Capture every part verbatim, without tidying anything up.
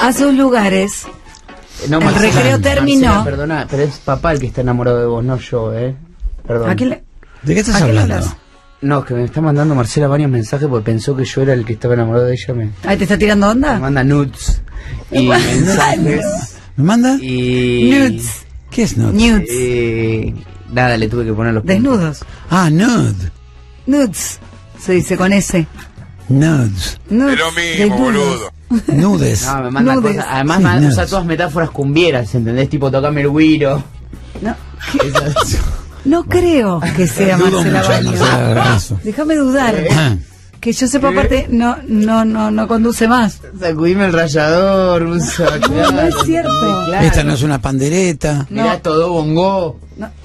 a sus lugares. No, el Marcela, recreo terminó. Marcela, perdona, pero es papá el que está enamorado de vos, no yo, ¿eh? Perdón. ¿A quién le... ¿De qué estás ¿A quién hablando? hablas? No, que me está mandando Marcela varios mensajes porque pensó que yo era el que estaba enamorado de ella. Me, Ahí te está tirando me onda. manda nudes y mensajes. ¿Me manda? Y... Nudes. ¿Qué es nude? Nudes. Y... Nada, le tuve que poner los puntos. Desnudos. Ah, nude. Nudes. Se dice con S. Nudes. Nudes. Es lo mismo, desnudos. boludo. Nudes. No, me manda Nudes. cosas. Además, Sí, me nudes. usa todas metáforas cumbieras, ¿entendés? Tipo, tocame el güiro. No, Esas- no creo que sea Dudo Marcela mucho, Baños. Marcela, haga eso. Déjame dudar. Ah, Que yo sepa, aparte, no, no, no, no conduce más. Sacudime el rallador, un saco. No, no es cierto. Claro. Esta no es una pandereta. Mirá No. todo bongo.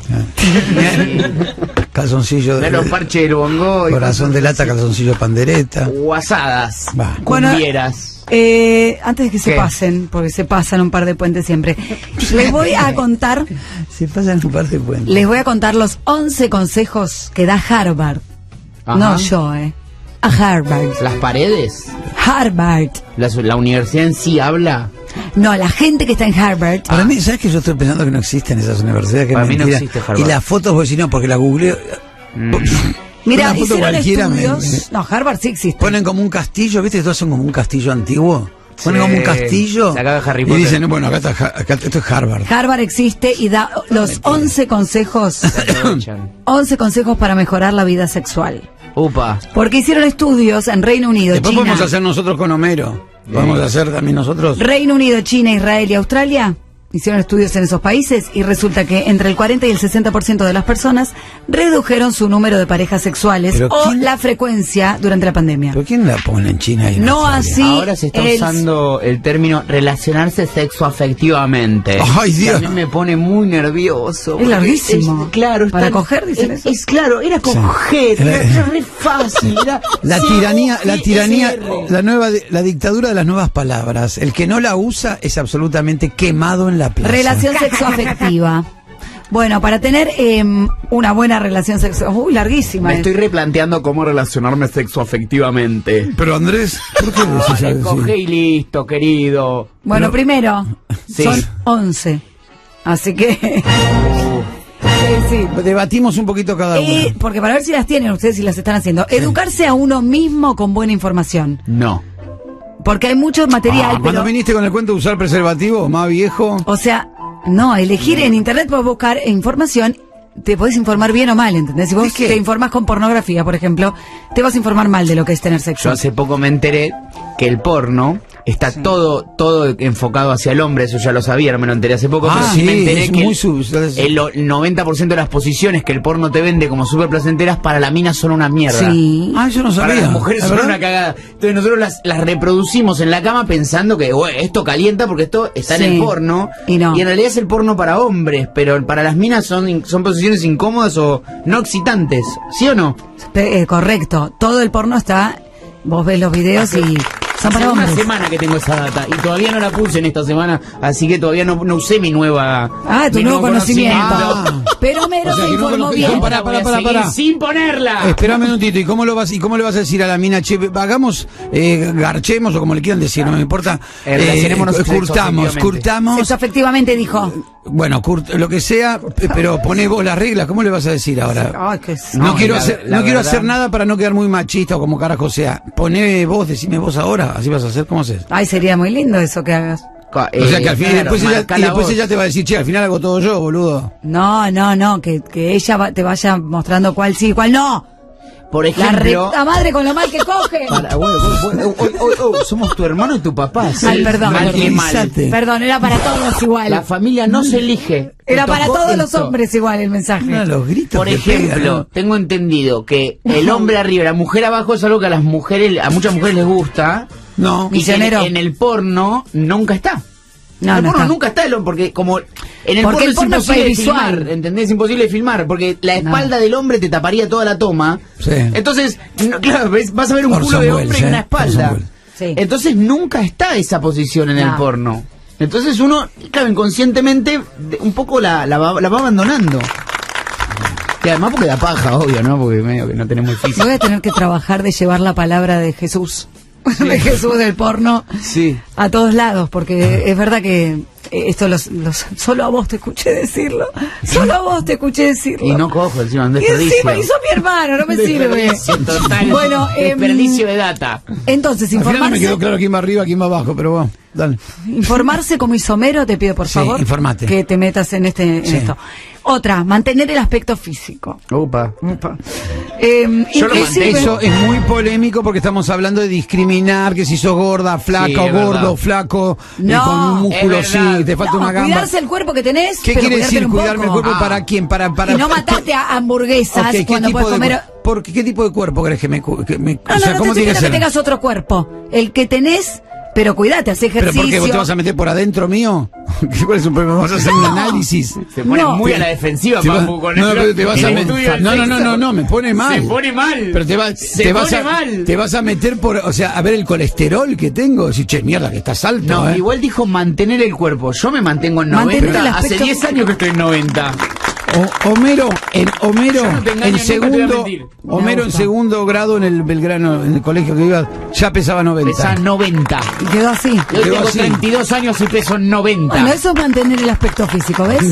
Calzoncillo Mirá los de parches del bongo. y corazón de lata, calzoncillo pandereta. Guasadas. Va. Bueno, Cumbieras. Eh, antes de que se ¿Qué? pasen, porque se pasan un par de puentes siempre, les voy a contar, Se pasan un par de puentes. les voy a contar los once consejos que da Harvard. Ajá. No yo, eh. A Harvard. Las paredes. Harvard. La, la universidad en sí habla. No, la gente que está en Harvard. Para mí, ¿sabes que yo estoy pensando que no existen esas universidades? Que Para es mí no mentira. existe Harvard. Y las fotos, vos decís, no, porque la googleo. Mm. Mira, una foto hicieron cualquiera me- estudios. me- No, Harvard sí existe. Ponen como un castillo, ¿viste? Todos son como un castillo antiguo. Ponen Sí. como un castillo. Sacado de Harry y Potter. dicen, bueno, acá, está, Ja- acá esto es Harvard. Harvard existe y da los once consejos, Se aprovechan. once consejos para mejorar la vida sexual. Upa. Porque hicieron estudios en Reino Unido, Después China, podemos hacer nosotros con Homero. Podemos hacer también nosotros. Reino Unido, China, Israel y Australia. Hicieron estudios en esos países y resulta que entre el cuarenta y el sesenta por ciento de las personas redujeron su número de parejas sexuales Pero o ¿quién- la frecuencia durante la pandemia. ¿Pero quién la pone en China y en No Australia? así. Ahora se está el- usando el término relacionarse sexoafectivamente. Ay, Dios. También me pone muy nervioso. Es larguísimo. Es- claro. es Para tan- coger, dicen es, eso. es claro, era coger. Era, era re fácil. Era La C tiranía, O la G tiranía, S R. la nueva, de- la dictadura de las nuevas palabras. El que no la usa es absolutamente quemado en la plaza. Relación sexoafectiva. Bueno, para tener em, una buena relación sexual... Uy, larguísima. Me es. estoy replanteando cómo relacionarme sexoafectivamente. Pero Andrés, ¿por qué decís Ay, algo así? coge y listo, querido. Bueno, Pero- primero, Sí. son once. Así que... sí, sí. Debatimos un poquito cada uno. Eh, porque para ver si las tienen ustedes, si las están haciendo. Educarse a uno mismo con buena información. No. Porque hay mucho material, Ah, cuando pero... viniste con el cuento de usar preservativo, más viejo. O sea, no, elegir en internet puedes buscar información, te podés informar bien o mal, ¿entendés? Si vos ¿De qué? te informás con pornografía, por ejemplo, te vas a informar mal de lo que es tener sexo. Yo hace poco me enteré que el porno está todo todo enfocado hacia el hombre, eso ya lo sabía, no me lo enteré hace poco, Ah, pero sí, sí, me enteré es que muy el, sub- el o- noventa por ciento de las posiciones que el porno te vende como súper placenteras para la mina son una mierda. Sí. Ah, yo no sabía. Para las mujeres ¿La son verdad? una cagada. Entonces nosotros las, las reproducimos en la cama pensando que "Ué, esto calienta porque esto está Sí. en el porno". Y no. en realidad es el porno para hombres, pero para las minas son, in- son posiciones incómodas o no excitantes. ¿Sí o no? Pe- eh, correcto. Todo el porno está, vos ves los videos y son Hace para una hombres. semana que tengo esa data y todavía no la puse en esta semana, así que todavía no, no usé mi nueva. Ah, tu mi nuevo conocimiento. Ah. Pero Homero O sea, se que no informó conocí- bien. Pará, Ahora voy pará, a pará, seguir pará. sin ponerla. Espera un minutito, ¿y cómo lo vas, y cómo le vas a decir a la mina, che, hagamos, eh, garchemos o como le quieran decir, no me importa, Eh, relacionémonos curtamos, sexoafectivamente. curtamos, Eso efectivamente dijo. bueno, curt- lo que sea, p- pero poné vos las reglas, ¿cómo le vas a decir ahora? Ay, que No, No, quiero la- hacer, la no quiero verdad- hacer nada para no quedar muy machista o como carajo sea. Poné vos, decime vos ahora, así vas a hacer, ¿cómo haces? Ay, sería muy lindo eso que hagas. Ca- O sea que al eh, final, claro, después ella, marcá y la después voz. ella te va a decir, che, al final hago todo yo, boludo. No, no, no, que, que ella va- te vaya mostrando cuál sí, cuál no. Por La ejemplo. recta madre con lo mal que coge. Para, bueno, bueno, bueno, oh, oh, oh, somos tu hermano y tu papá. ¿sí? Ay, perdón, Mal que perdón. mal. Tranquilízate. Perdón, era para todos igual. La familia no se elige. Era Te para tocó todos los esto. hombres igual el mensaje. Mira los gritos. Por que ejemplo, pegan, ¿no? tengo entendido que el hombre arriba y la mujer abajo es algo que a las mujeres, a muchas mujeres les gusta. No. Y que en, Misionero. en el porno nunca está. No, en el no porno está. nunca está el hombre, porque como en el Porque porno el es porno es imposible de visual. filmar, ¿entendés? Es imposible de filmar, porque la espalda del hombre te taparía toda la toma. Sí. Entonces, no, claro, ves, vas a ver un Orson culo de Welles, hombre y ¿eh? una espalda. Orson Welles. Sí. Entonces nunca está esa posición en el No. porno. Entonces uno, claro, inconscientemente de- un poco la, la, va, la va abandonando. Y además porque da paja, obvio, ¿no? Porque medio que no tenemos físico. Voy a tener que trabajar de llevar la palabra de Jesús de Jesús del porno Sí. a todos lados, porque es verdad que esto los, los solo a vos te escuché decirlo, solo a vos te escuché decirlo. Y no cojo encima, un Y desperdicio. encima, y sos mi hermano, no me sirve. Desperdicio total. Bueno, em, desperdicio de data. Entonces, Al final no me informarse, quedó claro quién va arriba, quién va abajo, pero bueno, dale. informarse como hizo Homero, te pido por Sí, favor informate. que te metas en este en Sí. esto. Otra, mantener el aspecto físico. Upa. Eh, Yo lo inclusive- Eso es muy polémico porque estamos hablando de discriminar, que si sos gorda, flaca, Sí, o es gordo, verdad. flaco, eh, No, con un músculo es sí, verdad. te falta No, una gamba. cuidarse el cuerpo que tenés, ¿Qué pero quiere cuidártelo decir un cuidarme el poco. cuerpo? Ah. ¿Para quién? Para, para... Y no matarte a hamburguesas Ok, ¿qué cuando tipo puedes de comer. cu- ¿por qué, qué tipo de cuerpo crees que me... cu- que me- No, o sea, no, no ¿cómo te tiene estoy diciendo que que ser? tengas otro cuerpo. El que tenés, pero cuídate, haz ¿Pero ejercicio. por qué? ¿Vos te vas a meter por adentro mío? ¿Cuál es un problema? ¿Vas a hacer un análisis? Se pone No. muy a la defensiva, Te va- Papu, con no, el- pero te vas el a estudio meter... del No, no, no, sexo. no, no, me pone mal. Se pone mal. Pero te, va- Se te vas pone a, mal. te vas a meter por, o sea, a ver el colesterol que tengo. Decir, che, mierda, que estás alto, No, ¿eh? igual dijo mantener el cuerpo. Yo me mantengo en Mantener el noventa. Hace aspecto diez años que estoy en noventa. O- Homero, en Homero, Yo no te engaño, en nunca te voy a segundo, mentir. Homero Me en gusta. segundo grado en el Belgrano, en el colegio que iba, ya pesaba noventa. Pesaba noventa. Y quedó así. Yo Quedó tengo así. treinta y dos años y peso noventa. Bueno, eso es mantener el aspecto físico, ¿ves?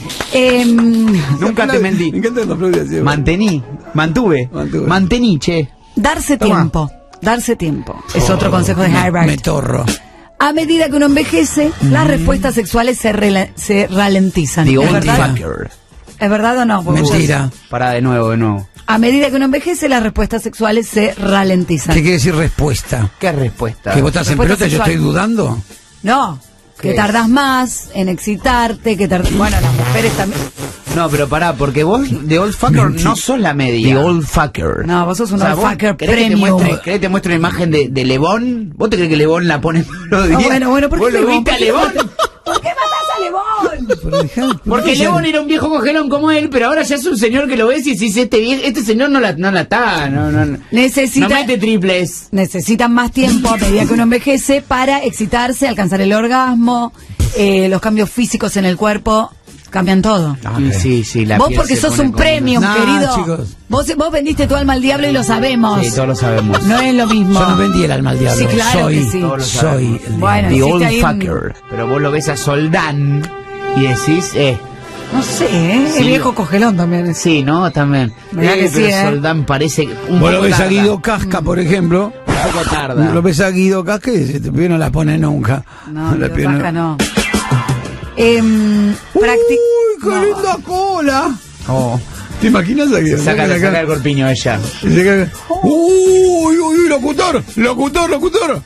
Em, Nunca te mentí. Me encanta la pronunciación. Mantení. Mantuve. Mantuve. Mantení, che. darse Toma. tiempo. Darse tiempo. Es otro consejo de Harvard. Me torro. A medida que uno envejece, las respuestas sexuales se, rela- se ralentizan. The ¿Es old verdad? fucker. ¿Es verdad o no? Porque vos- Mentira. Pará de nuevo, de nuevo. A medida que uno envejece, las respuestas sexuales se ralentizan. ¿Qué quiere decir respuesta? ¿Qué respuesta? ¿Que vos estás en Respuesta pelota y yo sexual. estoy dudando? No, que ¿Qué? tardás más en excitarte, que tardás... Bueno, las mujeres también... No, pero pará, porque vos de old fucker no sos la media. The old fucker. No, vos sos un O sea, old ¿vos fucker querés que te premium. muestre- ¿Querés que te muestre una imagen de, de Lebón? ¿Vos te crees que Lebón la pone todos los días? Ah, bueno, bueno, ¿por qué ¿Vos lo Lebón? viste a ¿Por qué Lebón? ¿Por qué matás a Lebón? Pero dejá- Porque ya- Lebón era un viejo cogelón como él, pero ahora ya es un señor que lo ves y decís, este vie- este señor no la, no la está, no, no, no. Necesita... No mete triples. Necesitan más tiempo a medida que uno envejece para excitarse, alcanzar el orgasmo, eh, los cambios físicos en el cuerpo cambian todo. Y sí, sí, la Vos piel porque se sos pone un como- premium, Nah, querido. chicos. Vos, vos vendiste tu alma al diablo y lo sabemos. Sí, todos lo sabemos. No es lo mismo. Yo no vendí el alma al diablo. Sí, claro soy, que sí. Todos lo soy sabemos. el Bueno, The hiciste old ahí un- fucker. Pero vos lo ves a Soldán y decís, eh, No sé, ¿eh? Sí. El viejo cogelón también es. sí, ¿no? También. Mirá que pero sí, ¿eh? Soldán parece un Vos poco lo ves a tarda. Guido Casca, por ejemplo. Un poco tarda. Lo ves a Guido Casca y este pibe no la pone nunca. No, la Guido pibe Casca no. Em, practi- ¡Uy, qué No. linda cola! Oh. ¿Te imaginas a Guido? Saca, Saca saca el corpiño ella. Y se caga. ¡Uy, uy, uy, locutor! ¡Locutor, locutor!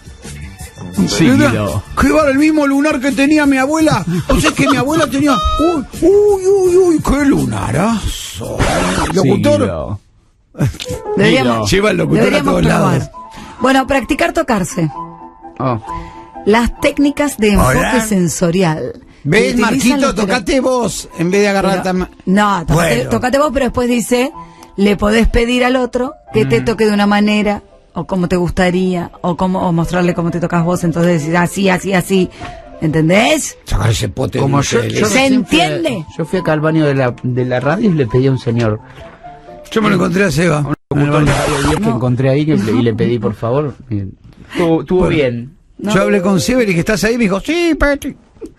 Sí, ¿Verdad? Guido. ¡Qué va el mismo lunar que tenía mi abuela! O sea, es que mi abuela tenía... ¡Uy, uy, uy, uy! ¡Qué lunarazo! ¿Locutor? Deberíamos, Lleva el locutor a deberíamos todos probar. lados. Bueno, practicar tocarse. Oh. Las técnicas de enfoque Hola. sensorial. ¿Ves, Utilizan Marquito? los tera- Tocate vos en vez de agarrar... Pero- tam- No, tocate, Bueno. tocate vos, pero después dice, le podés pedir al otro que te toque de una manera, o como te gustaría, o como o mostrarle cómo te tocas vos, entonces decís así, así, así. ¿Entendés? Sacar ese pote Como de yo, tele. yo ¿Se recién fui a- entiende? yo fui acá al baño de la, de la radio y le pedí a un señor. Yo me lo encontré a Seba. Un locutor de Radio diez que encontré ahí que le- y le pedí, por favor. y Estuvo, estuvo bien. No. Yo hablé con Seba y le dije, ¿estás ahí? Me dijo, sí, Petri.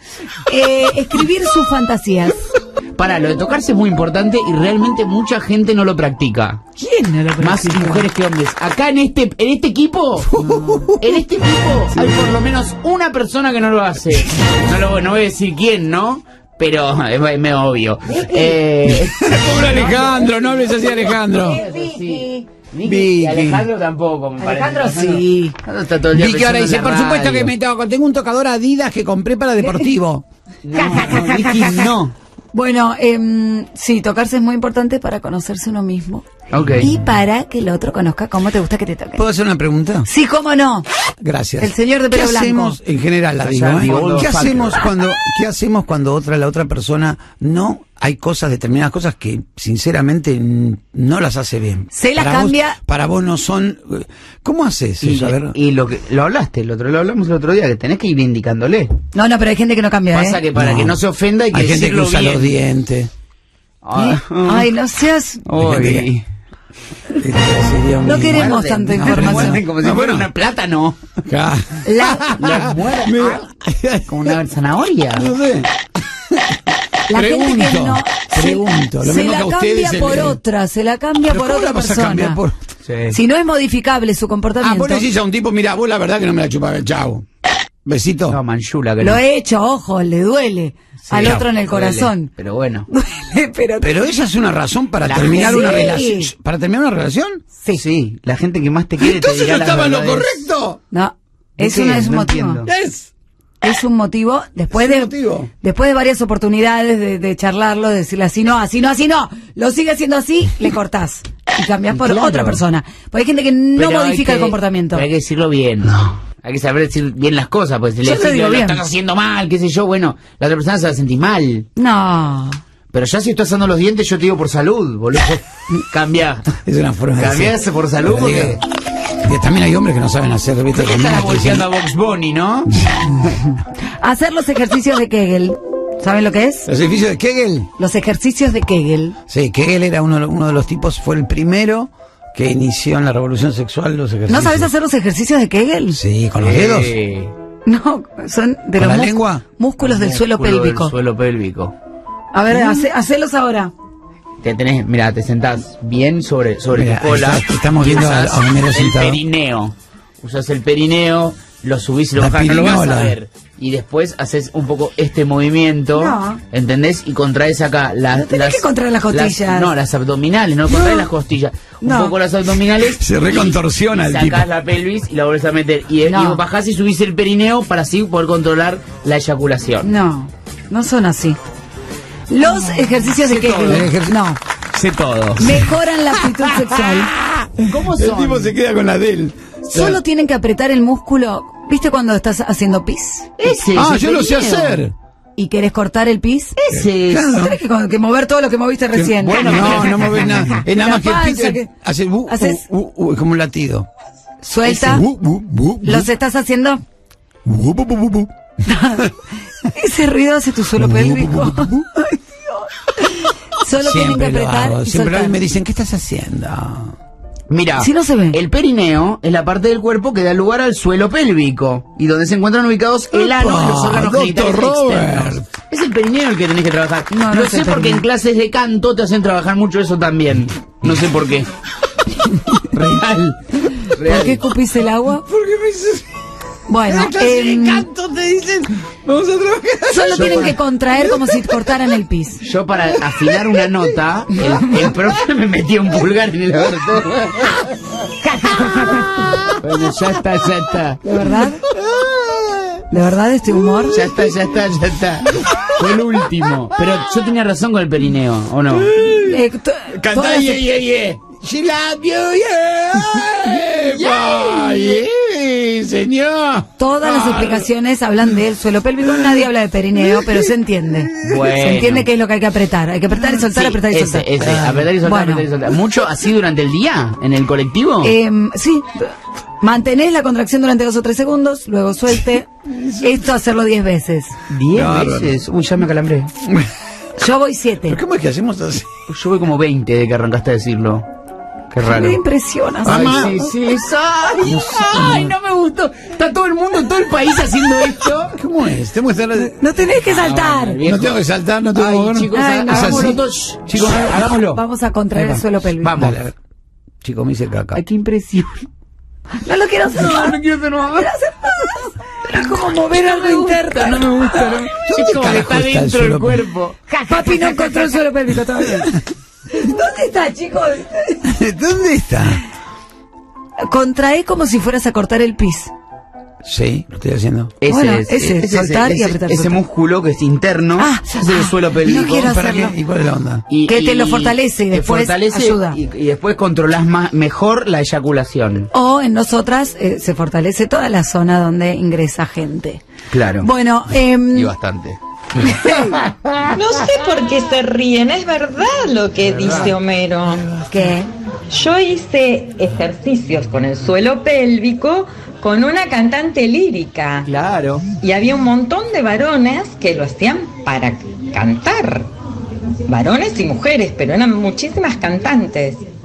Eh, escribir sus fantasías. Para, lo de tocarse es muy importante y realmente mucha gente no lo practica. ¿Quién no lo Más practica? mujeres que hombres. Acá en este en este equipo, en este equipo hay por lo menos una persona que no lo hace. No lo no voy a decir quién, ¿no? Pero es medio obvio. Eh, Pobre Alejandro, no hables así, Alejandro. sí. Vicky. Vicky y Alejandro tampoco, me parece. Alejandro sí. Alejandro está todo el día Vicky ahora pensando dice, en por la supuesto radio. que me toco. Tengo un tocador Adidas que compré para deportivo. No, no, Vicky no. Bueno, em, sí, tocarse es muy importante para conocerse uno mismo. Ok. Y para que el otro conozca cómo te gusta que te toque. ¿Puedo hacer una pregunta? Sí, cómo no. Gracias. El señor de ¿Qué pelo blanco. hacemos, en general la digo, Allá, ¿eh? the old ¿Qué fucker. hacemos cuando, qué hacemos cuando otra, la otra persona no, hay cosas, determinadas cosas que sinceramente n- no las hace bien? Se las Para vos- cambia. para vos no son, ¿cómo haces Y, eso? A ver. y lo que lo hablaste el otro, lo hablamos el otro día, que tenés que ir indicándole. No, no, pero hay gente que no cambia, Pasa ¿eh? que para No. que no se ofenda hay que Hay gente que decirlo usa bien. los dientes. Ah, Ay, no seas... Uy. Sería un- No queremos Muerden, tanta no, información. muerden como si No, fuera bueno. un plátano. Ja. La, Los muerden Mira. ah, como una zanahoria. No sé. la Pregunto, gente que no pregunto, lo se mismo la que a ustedes cambia el- por otra, se la cambia Pero por ¿cómo otra la vas a persona. cambiar por...? Si no es modificable su Ah, comportamiento. vos le decís a un tipo, mira, vos la verdad que no me la chupaba, chao. Besito. No, manchula que Lo no. he hecho, ojo, le duele Sí, al no, otro en el duele, corazón. Pero bueno. Duele, pero, Pero esa es una razón para La terminar gente- una Sí. relación. ¿Para terminar una relación? sí. Sí, la gente que más te quiere te Entonces dirá no las estaba en lo verdades. correcto. No, ¿De es, qué? una, es un No motivo. entiendo. Es. Es un motivo, después Es un de motivo. después de varias oportunidades de, de charlarlo, de decirle así no, así no, así no, lo sigue haciendo así, le cortás y cambiás por Claro. otra persona. Porque hay gente que no Pero hay modifica que- el comportamiento. pero hay que decirlo bien. Hay que saber decir bien las cosas, pues si Yo le te decís, digo lo, lo bien. estás haciendo mal, qué sé yo, bueno, la otra persona se va a sentir mal. No. Pero ya si estás usando los dientes, yo te digo por salud, boludo. Cambia. Es una forma de Cambiás decir. por salud, Pero digo, y también hay hombres que no saben hacer, ¿viste? ¿Qué estás volteando a Box Bunny, no? Hacer los ejercicios de Kegel. ¿Saben lo que es? ¿Los edificios de Kegel? Los ejercicios de Kegel. Sí, Kegel era uno, uno de los tipos, fue el primero que inició en la revolución sexual los ejercicios. ¿No sabes hacer los ejercicios de Kegel? Sí, con los dedos. Eh, No, son de ¿Con los la mus- lengua? músculos del suelo músculo pélvico. del suelo pélvico. A ver, hace, hacelos ahora. Te tenés, mira, te sentás bien sobre, sobre Mira, tu cola. está- estamos viendo a- Usás a Homero el sentado. perineo. Usas el perineo, lo subís y lo La bajás, no lo vas a pirinola. ver. Y después haces un poco este movimiento, No. ¿entendés? Y contraes acá la- No tenés las... que contraer las costillas. no, las abdominales, no, contraes las costillas. Un No. poco las abdominales. Se recontorsiona y el sacás tipo. la pelvis y la volvés a meter. Y, No. y bajás y subís el perineo para así poder controlar la eyaculación. No, no son así. Los ejercicios de Sé todo, el Kegel, ejercicio- no, Sé todo. mejoran la aptitud sexual. ¿Cómo El son? tipo se queda con la de él. Solo tienen que apretar el músculo. ¿Viste cuando estás haciendo pis? Ese Ah, es yo el lo sé perineo. hacer. ¿Y querés cortar el pis? Ese es. Claro. Tenés que, co- que mover todo lo que moviste recién. Bueno, no, no mueves nada. Es nada La más que el panza pito que- hace bu, haces- bu, bu, bu, es como un latido. Suelta. Bu, bu, bu, bu. ¿Los estás haciendo? Bu, bu, bu, bu, bu. Ese ruido hace tu suelo pélvico. Ay, Dios. Solo tienen que Siempre lo apretar hago. y Siempre soltar. me dicen, ¿qué estás haciendo? Mira, Si no se ve. el perineo es la parte del cuerpo que da lugar al suelo pélvico y donde se encuentran ubicados el ano y los órganos doctor genitales Robert. externos. Es el perineo el que tenés que trabajar. No, no Lo es sé el porque perineo. en clases de canto te hacen trabajar mucho eso también. No sé por qué. Real. Real. ¿Por qué escupís el agua? Porque me dices, Bueno, de em, canto te dicen, vamos a trabajar. solo Yo tienen para- que contraer como si cortaran el pis. Yo para afinar una nota, el, el profe me metía un pulgar en el orto. Bueno, ya está, ya está. ¿De verdad? ¿De verdad este humor? Ya está, ya está, ya está. Fue el último. Pero yo tenía razón con el perineo, ¿o no? Eh, to- Canta, todas las- yeah, yeah, yeah. She love you, yeah. Yeah, yeah, señor. Todas las explicaciones hablan del suelo pélvico, nadie habla de perineo, pero se entiende. Bueno. Se entiende qué es lo que hay que apretar. Hay que apretar y soltar, Sí, apretar y ese, soltar. ese, apretar y soltar, Bueno. apretar y soltar. ¿Mucho así durante el día? ¿En el colectivo? Em, sí, mantenés la contracción durante dos o tres segundos, luego suelte. Esto hacerlo diez veces. ¿Diez Bárbaro. veces? Uy, ya me acalambré. Yo voy siete. ¿Pero cómo es que hacemos así? Yo voy como veinte de que arrancaste a decirlo. Qué raro. Me impresionas. Ay, Mamá. sí, sí, ay, ay, no me gustó. Está todo el mundo, todo el país haciendo esto. ¿Cómo es? Tengo que estar... No tenés que saltar. Ah, viejo. No tengo que saltar, no tengo Ay, que mover. chicos, Ay, ha- no. hagámoslo ¿Es todos. Shh, Chicos, hagámoslo. Vamos a contraer Ahí va. el suelo pélvico. Vamos. Dale, a ver. Chico, me hice caca. Ay, qué impresión. No lo quiero hacer más. No quiero hacer más. Es como mover algo interno. No me gusta, no. Es como que carajo está está el dentro suelo del cuerpo. Papi no encontró el suelo pélvico todavía. ¿Dónde está, chicos? ¿Dónde está? Contrae como si fueras a cortar el pis. Sí, lo estoy haciendo. Ese Bueno, es, ese, soltar y apretar, Ese soltar. músculo que es interno, Ah, se hace el suelo no pélvico. quiero ¿Para hacerlo. qué? ¿Y cuál es la onda? Y- Que te y- lo fortalece y te después fortalece ayuda. Y, y después controlás más, mejor la eyaculación. O en nosotras eh, se fortalece toda la zona donde ingresa gente. Claro. Bueno, em, Y bastante. No sé por qué se ríen, es verdad lo que dice Homero. ¿qué? Yo hice ejercicios con el suelo pélvico con una cantante lírica Claro. y había un montón de varones que lo hacían para cantar. Varones y mujeres, pero eran muchísimas cantantes.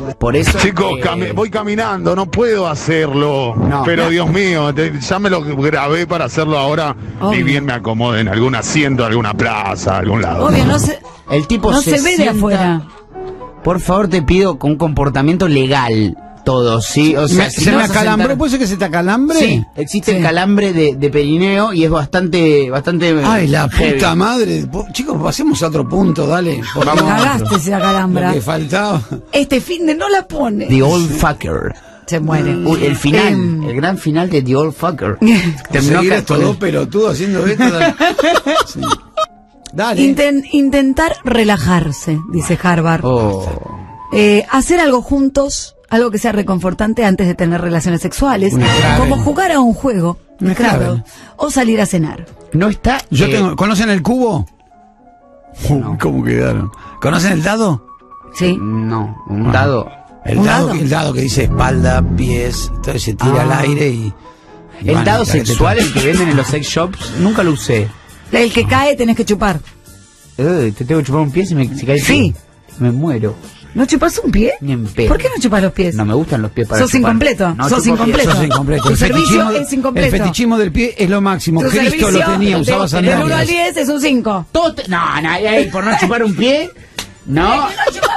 Por eso... Chicos, eh, cami- voy caminando, no puedo hacerlo. No. pero Dios mío, te- ya me lo grabé para hacerlo ahora. Obvio. Y bien me acomode en algún asiento, alguna plaza, algún lado. Obvio, no se, El tipo no se se ve de sienta- afuera. Por favor, te pido con un comportamiento legal todo, ¿sí? O sea, Me- si ¿Se no me vas a acalambró? sentar- ¿Puede ser que se te acalambre? Sí, existe Sí. el calambre de, de perineo y es bastante, bastante. Ay, la heavy. puta madre. Po- Chicos, pasemos a otro punto, dale. Por Te favor. cagaste esa Lo calambra. que faltaba. Este fin de no la pone. The Old Fucker. Se muere. Uy, el final, Em, el gran final de The Old Fucker. Terminó Terminó estos con- dos pelotudos haciendo esto. Dale. Sí. Dale. inten- intentar relajarse, dice Harvard. Oh. Eh, hacer algo juntos, algo que sea reconfortante antes de tener relaciones sexuales, Un Scrabble. como jugar a un juego, Un Scrabble, Scrabble. o salir a cenar. No está. Yo eh, tengo, ¿conocen el cubo? Uy, ¿cómo quedaron? ¿Conocen el dado? Sí. No, un dado. El ¿Un dado, dado? el dado que dice espalda, pies, entonces se tira Ah. al aire y... y El van, dado la que te sexual, toca. el que venden en los sex shops, nunca lo usé. El que cae tenés que chupar. Eh, te tengo que chupar un pie si me si cae el Sí. pie. Me muero. ¿No chupas un pie? Ni en pedo. ¿Por qué no chupas los pies? No me gustan los pies para Sos chupar. incompleto, No sos chupo pies. incompleto. Sos incompleto. Tu El servicio fetichismo- es incompleto. El fetichismo del pie es lo máximo. Tu Cristo lo servicio tenía, de- usaba del uno al sandalias. diez es un cinco. Todo te- No, no, ahí, por no chupar un pie. No.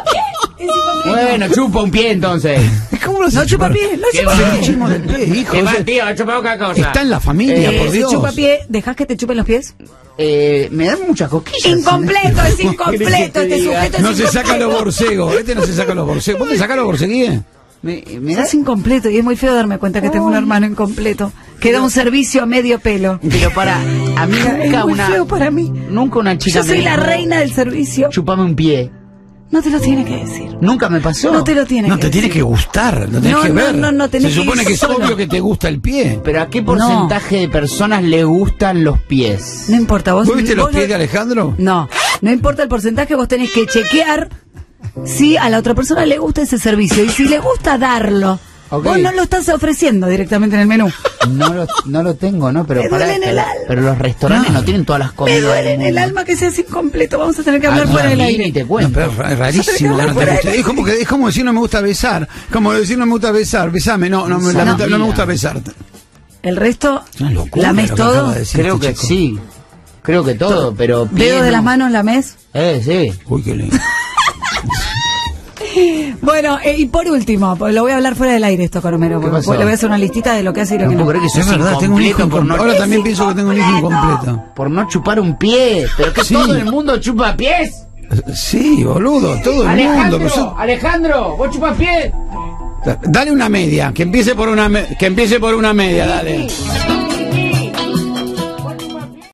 Bueno, chupa un pie entonces. ¿Cómo lo No chupa pie, no Qué chupa va. pie. fetichismo del pie, hijo? ¿Qué O va, sea, tío? Chupa otra cosa. está en la familia, Eh, por si Dios. chupa pie, ¿dejás que te chupen los pies? Eh, me dan muchas cosquillas. Incompleto, es ¿Qué incompleto, querés que te este diga? sujeto es No se saca los incompleto. borcegos. Este no se saca los borcegos. ¿Vos te sacás los borceguíes? Me, me da... Sos incompleto y es muy feo darme cuenta que tengo un hermano incompleto que da un servicio a medio pelo. Pero para, a mí Es nunca muy una... feo para mí. Nunca una chica Yo soy me la dijo, reina del servicio. chupame un pie. No te lo tiene que decir. Nunca me pasó. No te lo tiene No que te tiene decir. que gustar, no tenés No, que no, ver. no, no, tenés Se que supone ir que es solo. obvio que te gusta el pie. Pero ¿a qué porcentaje de personas le gustan los pies? No importa, vos... ¿Vos viste los vos pies no- de Alejandro? No, no importa el porcentaje, vos tenés que chequear si a la otra persona le gusta ese servicio y si le gusta darlo. Ok. Vos no lo estás ofreciendo directamente en el menú. No lo, no lo tengo, ¿no? Pero Me pará, duele en el pero, alma. pero los restaurantes no, tienen todas las Me comidas. duele del en el mundo. alma que seas incompleto. Vamos a tener que hablar Ah, fuera del no, aire. ni te No, cuento. pero es rarísimo. Yo te no te fuera gusta. de- Es como que es como decir no me gusta besar. Como decir no me gusta besar. Besame. No, no, me- No. lamenta- no me gusta besarte. El resto, Una locura ¿lames lo que todo? acaba de decir Creo este que chico. sí. Creo que todo, pero... ¿Dedos pies de no. las manos lames? Eh, sí. Uy, qué lindo. Bueno, eh, y por último, pues lo voy a hablar fuera del aire esto, Coromero, porque pasó? le voy a hacer una listita de lo que hace y lo No que no. puedo creer que Es sos verdad, tengo un hijo incompleto por no, incompleto. Ahora también Es pienso que tengo un hijo incompleto. por no chupar un pie. Pero que Sí. todo el mundo chupa pies. Sí, boludo, todo el mundo. Alejandro, pero so- Alejandro, ¿vos chupas pies? Dale una media, que empiece por una me- que empiece por una media, dale.